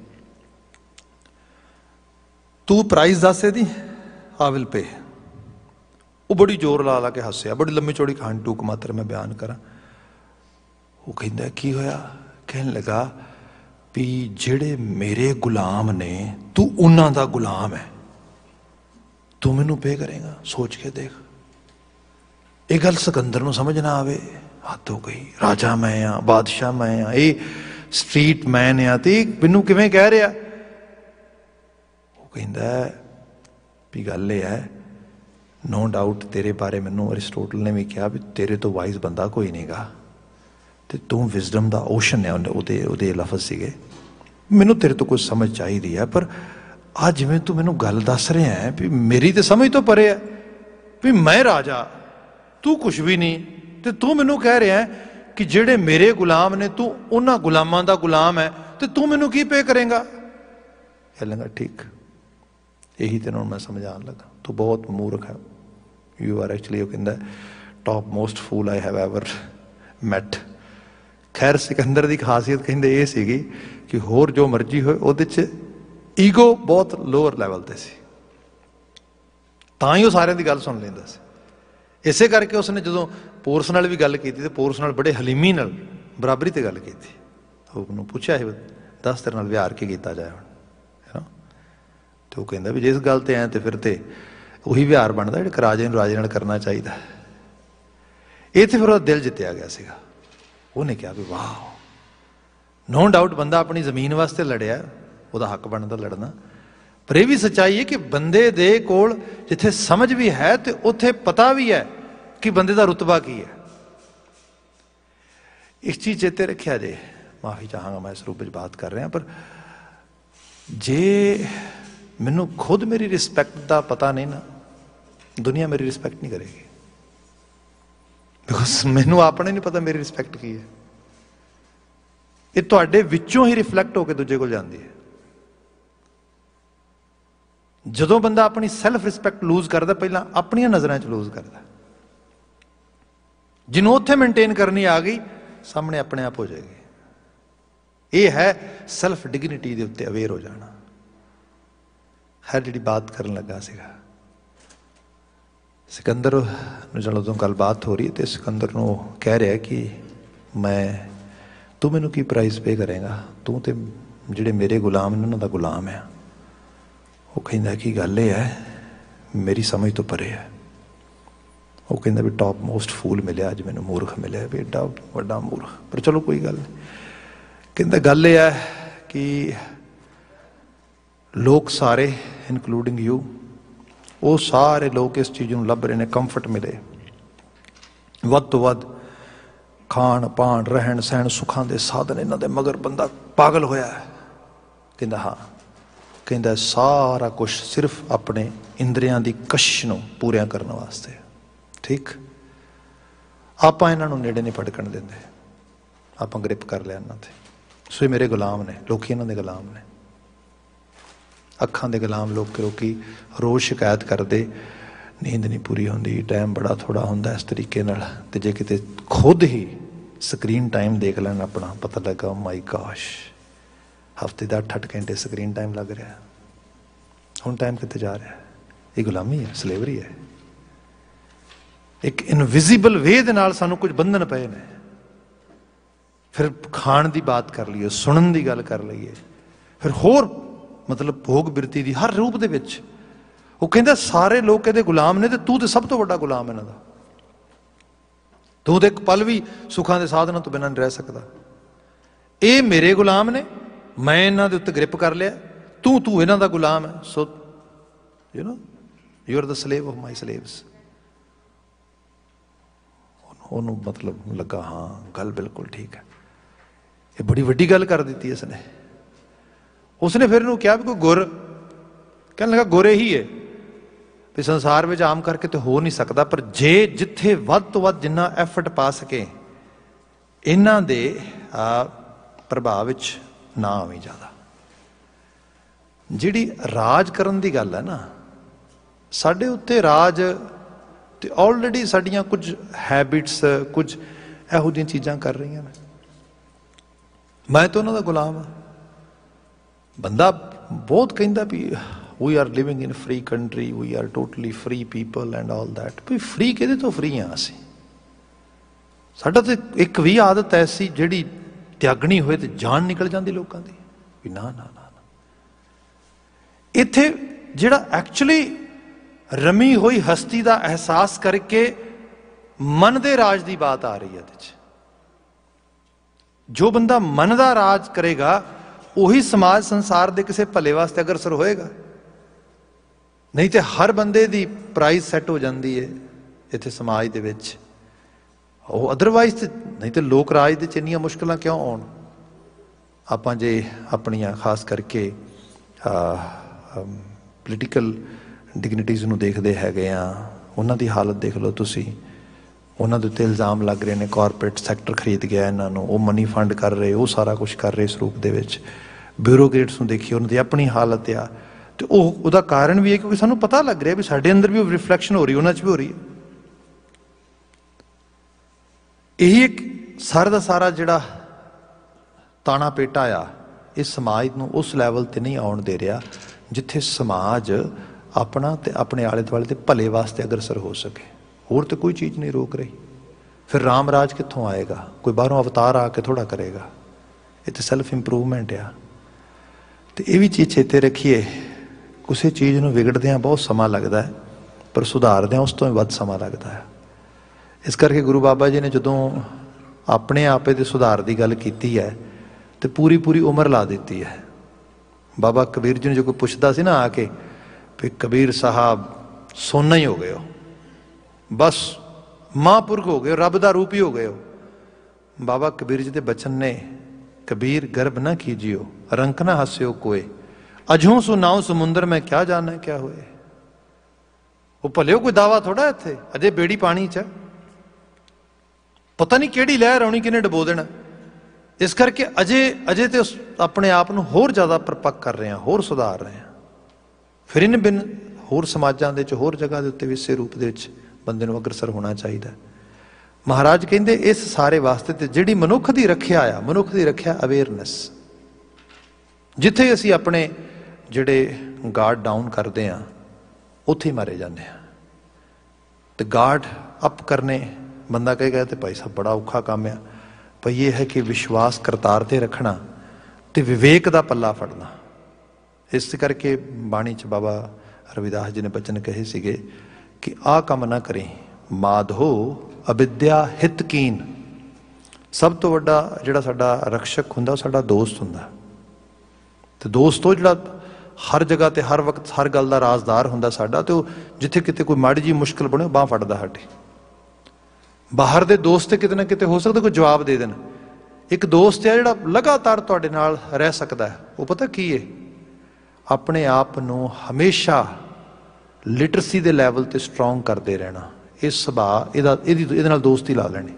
S1: तू प्राइस दस दी आई विल पे। वो बड़ी जोर ला ला के हसया, बड़ी लंबी चौड़ी कहानी टूक मात्र मैं बयान करा। वो कहता की होया? कहने लगा भी जेड़े मेरे गुलाम ने तू उन्हां दा गुलाम है, तू मैनू पे करेगा? सोच के देख। ये गल सिकंदर नूं समझ ना आवे, हद हो गई। राजा मैं हाँ, बादशाह मैं हाँ, ये स्ट्रीट मैन आ, तो मैनू किवें कह रहा? वो कहता भी गल ये है नो डाउट तेरे बारे मैनू अरिस्टोटल ने भी कहा भी तेरे तो वाइज बंदा कोई नहीं गा, तो तू विजडम का ओशन है। उहदे लफज सीगे, मैनू तेरे तो कुछ समझ चाहिए है, पर आ जिवें तू मैनू गल दस रहा है भी मेरी तो समझ तो परे है भी मैं राजा तू कुछ भी नहीं, तो तू मैनू कह रहा है कि जेड़े मेरे गुलाम ने तू उन्हां गुलामां दा गुलाम है, तो तू मैनू की पे करेगा? कह लगा ठीक, यही तेनों मैं समझान लगा, तू बहुत मूर्ख है। यू आर एक्चुअली कहता top most fool I have ever met. खैर सिकंदर की खासियत कहते ये सी कि होर जो मर्जी हो ਉਹਦੇ ਚ ईगो बहुत लोअर लैवल ते सी, तां ही वो सारिਆਂ ਦੀ ਗੱਲ सुन ਲੈਂਦਾ ਸੀ। इसे करके उसने जो पोरस नाल भी गल की तो पोरस नाल बड़े हलीमी नाल बराबरी ते गल की। उन्होंने पूछा है दस तेरे नाल विहार के किया जाए हुण, है ना? तो कहता भी जिस गल ते आए तो फिर तो उही विहार बनता जो राजे नूं राजे नाल करना चाहिए। ये तो फिर दिल जितया गया सीगा। उन्हें कहा भी वाह, नो डाउट बंदा अपनी जमीन वास्ते लड़िया, वह हक बनता लड़ना, पर यह भी सच्चाई है कि बंदे दे कोल जिथे समझ भी है तो उत्थे पता भी है कि बंदे का रुतबा की है। इस चीज चेते रखिया जे, माफ़ी चाहांगा मैं इस रूप में बात कर रहा, पर जे मैनू खुद मेरी रिस्पैक्ट का पता नहीं ना, दुनिया मेरी रिस्पैक्ट नहीं करेगी, बिकॉज मैनू अपने नहीं पता मेरी रिस्पैक्ट की है। ये तुहाडे विचों ही रिफ्लैक्ट होकर दूजे को जाती है। ਜਦੋਂ ਬੰਦਾ ਆਪਣੀ ਸੈਲਫ ਰਿਸਪੈਕਟ ਲੂਜ਼ ਕਰਦਾ, ਪਹਿਲਾਂ ਆਪਣੀਆਂ ਨਜ਼ਰਾਂ 'ਚ ਲੂਜ਼ ਕਰਦਾ। ਜਿਹਨੂੰ ਉੱਥੇ ਮੇਨਟੇਨ ਕਰਨੀ ਆ ਗਈ, ਸਾਹਮਣੇ ਆਪਣੇ ਆਪ ਹੋ ਜਾਏਗੀ। ਇਹ ਹੈ ਸੈਲਫ ਡਿਗਨਿਟੀ ਦੇ ਉੱਤੇ ਅਵੇਅਰ ਹੋ ਜਾਣਾ। ਹੈ ਜਿਹੜੀ ਬਾਤ ਕਰਨ ਲੱਗਾ ਸੀਗਾ, ਸਿਕੰਦਰ ਨੂੰ ਜਦੋਂ ਤੋਂ ਗੱਲਬਾਤ ਹੋ ਰਹੀ ਹੈ, ਤੇ ਸਿਕੰਦਰ ਨੂੰ ਉਹ ਕਹਿ ਰਿਹਾ ਕਿ ਮੈਂ ਤੂੰ ਮੈਨੂੰ ਕੀ ਪ੍ਰਾਈਜ਼ ਪੇ ਕਰੇਗਾ, ਤੂੰ ਤੇ ਜਿਹੜੇ ਮੇਰੇ ਗੁਲਾਮ ਨੇ ਉਹਨਾਂ ਦਾ ਗੁਲਾਮ ਆ। ਉਹ ਕਹਿੰਦਾ ਕੀ ਗੱਲ ਇਹ ਹੈ, ਮੇਰੀ ਸਮਝ ਤੋਂ ਪਰੇ ਹੈ। ਉਹ ਕਹਿੰਦਾ ਵੀ ਟੌਪ ਮੋਸਟ ਫੂਲ ਮਿਲਿਆ ਅੱਜ ਮੈਨੂੰ, ਮੂਰਖ ਮਿਲਿਆ ਵੀ, ਏਡਾ ਵੱਡਾ ਮੂਰਖ। ਪਰ ਚਲੋ ਕੋਈ ਗੱਲ ਨਹੀਂ। ਕਹਿੰਦਾ ਗੱਲ ਇਹ ਹੈ ਕਿ ਲੋਕ ਸਾਰੇ ਇਨਕਲੂਡਿੰਗ ਯੂ, ਉਹ ਸਾਰੇ ਲੋਕ ਇਸ ਚੀਜ਼ ਨੂੰ ਲੱਭ ਰਹੇ ਨੇ, ਕੰਫਰਟ ਮਿਲੇ, ਵੱਧ ਤੋਂ ਵੱਧ ਖਾਣ ਪਾਣ ਰਹਿਣ ਸਹਿਣ ਸੁੱਖਾਂ ਦੇ ਸਾਧਨ ਇਹਨਾਂ ਦੇ ਮਗਰ ਬੰਦਾ ਪਾਗਲ ਹੋਇਆ ਹੈ। ਕਹਿੰਦਾ ਹਾਂ। ਕਹਿੰਦਾ ਸਾਰਾ ਕੁਛ ਸਿਰਫ ਆਪਣੇ ਇੰਦਰੀਆਂ ਦੀ ਕਸ਼ਿਸ਼ ਨੂੰ ਪੂਰੀਆਂ ਕਰਨ ਵਾਸਤੇ। ਠੀਕ, ਆਪਾਂ ਇਹਨਾਂ ਨੂੰ ਨੇੜੇ ਨਹੀਂ ਫੜਕਣ ਦਿੰਦੇ, ਆਪਾਂ ਗ੍ਰਿਪ ਕਰ ਲਿਆ ਇਹਨਾਂ ਤੇ। ਸੋ ਇਹ ਮੇਰੇ ਗੁਲਾਮ ਨੇ, ਲੋਕੀ ਇਹਨਾਂ ਦੇ ਗੁਲਾਮ ਨੇ, ਅੱਖਾਂ ਦੇ ਗੁਲਾਮ। ਲੋਕ ਲੋਕੀ ਰੋਜ਼ ਸ਼ਿਕਾਇਤ ਕਰਦੇ ਨੀਂਦ ਨਹੀਂ ਪੂਰੀ ਹੁੰਦੀ, ਟਾਈਮ ਬੜਾ ਥੋੜ੍ਹਾ ਹੁੰਦਾ, ਇਸ ਤਰੀਕੇ ਨਾਲ। ਤੇ ਜੇ ਕਿਤੇ ਖੁਦ ਹੀ ਸਕਰੀਨ ਟਾਈਮ ਦੇਖ ਲੈਣ ਆਪਣਾ, ਪਤਾ ਲੱਗਾ ਮਾਈ ਗਾਸ਼, ਹਫ਼ਤੇ ਦਾ ਅੱਠ ਅੱਠ ਘੰਟੇ ਸਕਰੀਨ ਟਾਈਮ ਲੱਗ ਰਿਹਾ। ਹੁਣ ਟਾਈਮ ਕਿੱਥੇ ਜਾ ਰਿਹਾ? ਇਹ ਗੁਲਾਮੀ ਹੈ, ਸਲੇਵਰੀ ਹੈ। ਇੱਕ ਇਨਵਿਜ਼ੀਬਲ ਵੇ ਦੇ ਨਾਲ ਸਾਨੂੰ ਕੁਝ ਬੰਧਨ ਪਏ ਨੇ। ਫਿਰ ਖਾਣ ਦੀ ਬਾਤ ਕਰ ਲਈਏ, ਸੁਣਨ ਦੀ ਗੱਲ ਕਰ ਲਈਏ, ਫਿਰ ਹੋਰ ਮਤਲਬ ਭੋਗ ਬਿਰਤੀ ਦੀ ਹਰ ਰੂਪ ਦੇ ਵਿੱਚ। ਉਹ ਕਹਿੰਦਾ ਸਾਰੇ ਲੋਕ ਇਹਦੇ ਗੁਲਾਮ ਨੇ, ਤੇ ਤੂੰ ਤੇ ਸਭ ਤੋਂ ਵੱਡਾ ਗੁਲਾਮ ਇਹਨਾਂ ਦਾ। ਤੂੰ ਤੇ ਇੱਕ ਪਲ ਵੀ ਸੁੱਖਾਂ ਦੇ ਸਾਧਨਾਂ ਤੋਂ ਬਿਨਾਂ ਨਹੀਂ ਰਹਿ ਸਕਦਾ। ਇਹ ਮੇਰੇ ਗੁਲਾਮ ਨੇ, ਮੈਂ ਇਹਨਾਂ ਦੇ ਉੱਤੇ ਗ੍ਰਿਪ ਕਰ ਲਿਆ, ਤੂੰ ਤੂੰ ਇਹਨਾਂ ਦਾ ਗੁਲਾਮ ਹੈ। So you know you are the slave of my slaves. ਉਹਨੂੰ ਮਤਲਬ ਲੱਗਾ ਹਾਂ ਗੱਲ ਬਿਲਕੁਲ ਠੀਕ ਹੈ। ਇਹ ਬੜੀ ਵੱਡੀ ਗੱਲ ਕਰ ਦਿੱਤੀ ਇਸਨੇ। ਉਸਨੇ ਫਿਰ ਇਹਨੂੰ ਕਿਹਾ ਵੀ ਕੋਈ ਗੁਰ, ਕਹਿਣ ਲੱਗਾ ਗੁਰ ਇਹੀ ਹੈ ਵੀ ਸੰਸਾਰ ਵਿੱਚ ਆਮ ਕਰਕੇ ਤੇ ਹੋ ਨਹੀਂ ਸਕਦਾ, ਪਰ ਜੇ ਜਿੱਥੇ ਵੱਧ ਤੋਂ ਵੱਧ ਜਿੰਨਾ ਐਫਰਟ ਪਾ ਸਕੇ ਇਹਨਾਂ ਦੇ ਪ੍ਰਭਾਵ ਵਿੱਚ ਨਾ ਆਵੇਂ ਜ਼ਿਆਦਾ। ਜਿਹੜੀ ਰਾਜ ਕਰਨ ਦੀ ਗੱਲ ਹੈ ਨਾ, ਸਾਡੇ ਉੱਤੇ ਰਾਜ ਤੇ ਆਲਰੇਡੀ ਸਾਡੀਆਂ ਕੁਝ ਹੈਬਿਟਸ, ਕੁਝ ਇਹੋ ਜਿਹੀਆਂ ਚੀਜ਼ਾਂ ਕਰ ਰਹੀਆਂ ਨੇ। ਮੈਂ ਤਾਂ ਉਹਨਾਂ ਦਾ ਗੁਲਾਮ ਹਾਂ। ਬੰਦਾ ਬਹੁਤ ਕਹਿੰਦਾ ਵੀ we are living in free country, we are totally free people and all that. We free ਕਿਹਦੇ ਤੋਂ ਫਰੀ ਹਾਂ ਅਸੀਂ? ਸਾਡਾ ਤਾਂ ਇੱਕ ਵੀ ਆਦਤ ਐਸੀ ਜਿਹੜੀ ਤਿਆਗਣੀ ਹੋਏ ਤੇ ਜਾਨ ਨਿਕਲ ਜਾਂਦੀ ਲੋਕਾਂ ਦੀ। ਵੀ ਨਾ ਨਾ ਨਾ ਇੱਥੇ ਜਿਹੜਾ ਐਕਚੁਅਲੀ ਰਮੀ ਹੋਈ ਹਸਤੀ ਦਾ ਅਹਿਸਾਸ ਕਰਕੇ ਮਨ ਦੇ ਰਾਜ ਦੀ ਬਾਤ ਆ ਰਹੀ ਹੈ ਇਹਦੇ 'ਚ। ਜੋ ਬੰਦਾ ਮਨ ਦਾ ਰਾਜ ਕਰੇਗਾ ਉਹੀ ਸਮਾਜ ਸੰਸਾਰ ਦੇ ਕਿਸੇ ਭਲੇ ਵਾਸਤੇ ਅਗਰਸਰ ਹੋਏਗਾ। ਨਹੀਂ ਤੇ ਹਰ ਬੰਦੇ ਦੀ ਪ੍ਰਾਈਜ਼ ਸੈੱਟ ਹੋ ਜਾਂਦੀ ਹੈ ਇੱਥੇ ਸਮਾਜ ਦੇ ਵਿੱਚ। ਉਹ ਅਦਰਵਾਈਜ਼ ਤੇ ਨਹੀਂ ਤੇ ਲੋਕ ਰਾਜ ਦੇ 'ਚ ਇੰਨੀਆਂ ਮੁਸ਼ਕਿਲਾਂ ਕਿਉਂ ਆਉਣ? ਆਪਾਂ ਜੇ ਆਪਣੀਆਂ ਖਾਸ ਕਰਕੇ ਪੋਲੀਟੀਕਲ ਡਿਗਨਿਟੀਜ਼ ਨੂੰ ਦੇਖਦੇ ਹੈਗੇ ਆ, ਉਹਨਾਂ ਦੀ ਹਾਲਤ ਦੇਖ ਲਓ ਤੁਸੀਂ। ਉਹਨਾਂ ਦੇ ਉੱਤੇ ਇਲਜ਼ਾਮ ਲੱਗ ਰਹੇ ਨੇ ਕਾਰਪੋਰੇਟ ਸੈਕਟਰ ਖਰੀਦ ਗਿਆ ਇਹਨਾਂ ਨੂੰ, ਉਹ ਮਨੀ ਫੰਡ ਕਰ ਰਹੇ, ਉਹ ਸਾਰਾ ਕੁਛ ਕਰ ਰਹੇ ਇਸ ਰੂਪ ਦੇ ਵਿੱਚ। ਬਿਊਰੋਕਰੇਟਸ ਨੂੰ ਦੇਖੀਏ, ਉਹਨਾਂ ਦੀ ਆਪਣੀ ਹਾਲਤ ਆ। ਤੇ ਉਹ ਉਹਦਾ ਕਾਰਨ ਵੀ ਹੈ ਕਿਉਂਕਿ ਸਾਨੂੰ ਪਤਾ ਲੱਗ ਰਿਹਾ ਵੀ ਸਾਡੇ ਅੰਦਰ ਵੀ ਉਹ ਰਿਫਲੈਕਸ਼ਨ ਹੋ ਰਹੀ, ਉਹਨਾਂ 'ਚ ਵੀ ਹੋ ਰਹੀ ਹੈ। ਇਹੀ ਇੱਕ ਸਾਰਾ ਦਾ ਸਾਰਾ ਜਿਹੜਾ ਤਾਣਾ ਪੇਟਾ ਆ, ਇਸ ਸਮਾਜ ਨੂੰ ਉਸ ਲੈਵਲ 'ਤੇ ਨਹੀਂ ਆਉਣ ਦੇ ਰਿਹਾ ਜਿੱਥੇ ਸਮਾਜ ਆਪਣਾ ਤੇ ਆਪਣੇ ਆਲੇ ਦੁਆਲੇ ਦੇ ਭਲੇ ਵਾਸਤੇ ਅਗਰਸਰ ਹੋ ਸਕੇ। ਹੋਰ ਤਾਂ ਕੋਈ ਚੀਜ਼ ਨਹੀਂ ਰੋਕ ਰਹੀ। ਫਿਰ ਰਾਮ ਰਾਜ ਕਿੱਥੋਂ ਆਏਗਾ? ਕੋਈ ਬਾਹਰੋਂ ਅਵਤਾਰ ਆ ਕੇ ਥੋੜ੍ਹਾ ਕਰੇਗਾ। ਇਹ ਤਾਂ ਸੈਲਫ ਇੰਪਰੂਵਮੈਂਟ ਆ। ਤੇ ਇਹ ਵੀ ਚੀਜ਼ ਚੇਤੇ ਰੱਖੀਏ, ਕਿਸੇ ਚੀਜ਼ ਨੂੰ ਵਿਗੜਦਿਆਂ ਬਹੁਤ ਸਮਾਂ ਲੱਗਦਾ ਹੈ, ਪਰ ਸੁਧਾਰਦਿਆਂ ਉਸ ਤੋਂ ਵੀ ਵੱਧ ਸਮਾਂ ਲੱਗਦਾ ਹੈ। ਇਸ ਕਰਕੇ ਗੁਰੂ ਬਾਬਾ ਜੀ ਨੇ ਜਦੋਂ ਆਪਣੇ ਆਪੇ ਦੇ ਸੁਧਾਰ ਦੀ ਗੱਲ ਕੀਤੀ ਹੈ ਤੇ ਪੂਰੀ ਪੂਰੀ ਉਮਰ ਲਾ ਦਿੱਤੀ ਹੈ। ਬਾਬਾ ਕਬੀਰ ਜੀ ਨੂੰ ਜੋ ਕੋਈ ਪੁੱਛਦਾ ਸੀ ਨਾ ਆ ਕੇ ਵੀ ਕਬੀਰ ਸਾਹਿਬ ਸੋਨਾ ਹੀ ਹੋ ਗਏ ਹੋ, ਬਸ ਮਹਾਂਪੁਰਖ ਹੋ ਗਏ ਹੋ, ਰੱਬ ਦਾ ਰੂਪ ਹੀ ਹੋ ਗਏ ਹੋ। ਬਾਬਾ ਕਬੀਰ ਜੀ ਦੇ ਬਚਨ ਨੇ, ਕਬੀਰ ਗਰਭ ਨਾ ਕੀਜਿਓ, ਰੰਕ ਨਾ ਹੱਸਿਓ ਕੋਏ, ਅਜੋਂ ਸੁਨਾਓ ਸਮੁੰਦਰ ਮੈਂ ਕਿਆ ਜਾਣਾ ਕਿਆ ਹੋਏ। ਉਹ ਭਲਿਓ ਕੋਈ ਦਾਵਾ ਥੋੜਾ ਇੱਥੇ, ਅਜੇ ਬੇੜੀ ਪਾਣੀ 'ਚ, ਪਤਾ ਨਹੀਂ ਕਿਹੜੀ ਲਹਿਰ ਆਉਣੀ, ਕਿਹਨੇ ਡਬੋ ਦੇਣਾ। ਇਸ ਕਰਕੇ ਅਜੇ ਅਜੇ ਤੇ ਆਪਣੇ ਆਪ ਨੂੰ ਹੋਰ ਜ਼ਿਆਦਾ ਪਰਪੱਕ ਕਰ ਰਹੇ ਹਾਂ, ਹੋਰ ਸੁਧਾਰ ਰਹੇ ਹਾਂ। फिर इन बिन होर समाजां दे च होर जगह दे उत्ते भी इसे रूप दे विच बंदे नूं अग्रसर होना चाहिए। महाराज कहते इस सारे वास्ते ते जिहड़ी मनुख की रखिया आ, मनुख की रखिया अवेयरनैस, जिथे असी अपने जिहड़े गार्ड डाउन करते हैं उत्थे मारे जाते हैं। तो गार्ड अप करने बंदा कहेगा तो भाई साहब बड़ा औखा काम है, पर यह है कि विश्वास करतार ते रखना तो विवेक का पल्ला फड़ना। इस करके बाणी च बाबा रविदास जी ने बचन कहे सीगे कि आ काम ना करें माधो अविद्या हितकीन। सब तो वड्डा जिहड़ा साडा रक्षक हुंदा साडा दोस्त हुंदा। तो दोस्त तो जिहड़ा हर जगह ते हर वक्त हर गल दा राजदार हुंदा साडा, तो जिथे किते कोई माड़ी जी मुश्किल बने बांह फड़दा साडी। बाहर दे दोस्त किते ना किते हो सकदा कोई जवाब दे देन। एक दोस्त है जिहड़ा लगातार तुहाडे नाल रह सकदा है, वो पता की है, अपने आप नूं हमेशा लिटरसी दे लैवल ते स्ट्रोंग करते रहना। इस सुभाਅ इहदा इहदे नाल दोस्ती ला लैनी।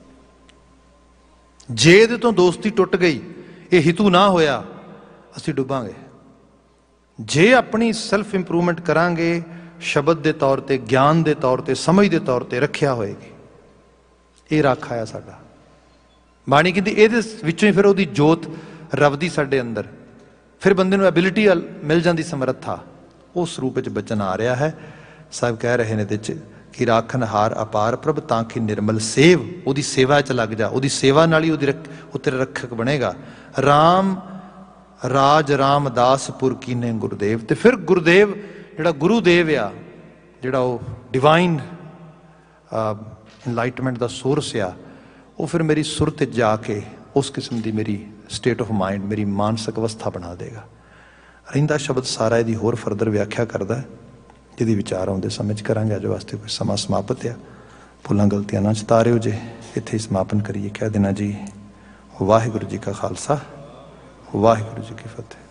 S1: जे इहदे तों दोस्ती टुट गई, ये हितू ना होया, असीं डुबांगे। जे अपनी सैल्फ इंप्रूवमेंट करांगे, शब्द के तौर पर, ज्ञान के तौर पर, समझ के तौर पर रखिया होएगी। ये रख आया साडा। बाणी कहती इहदे विचों ही फिर उहदी जोत रवदी साडे अंदर, फिर बंदे नूं एबिलिटी मिल जाती, समर्था। उस रूप में बचन आ रहा है। साहब कह रहे हैं इहदे कि राखन हार अपार प्रभ ताकि निर्मल सेव, उहदी सेवा च लग जा, उहदी सेवा नाल ही उहदी रख तेरा रखक बनेगा। राम राज रामदास पुर कीने गुरुदेव। तो फिर गुरुदेव जिहड़ा गुरुदेव आ, जिहड़ा वो डिवाइन इनलाइटमेंट का सोर्स आ, वो फिर मेरी सुरत जाके उस किस्म की मेरी स्टेट ऑफ माइंड, मेरी मानसिक अवस्था बना देगा। रहिंदा शब्द सारा यदि होर फर्दर व्याख्या करता है, जिहदी विचार आउंदे समझ करांगे। अज वास्ते कोई समा समाप्त आ, भुलां गलतियां ना चितारिओ जे। इत्थे समापन करिए, कह देना जी वाहिगुरू जी का खालसा वाहिगुरू जी की फतेह।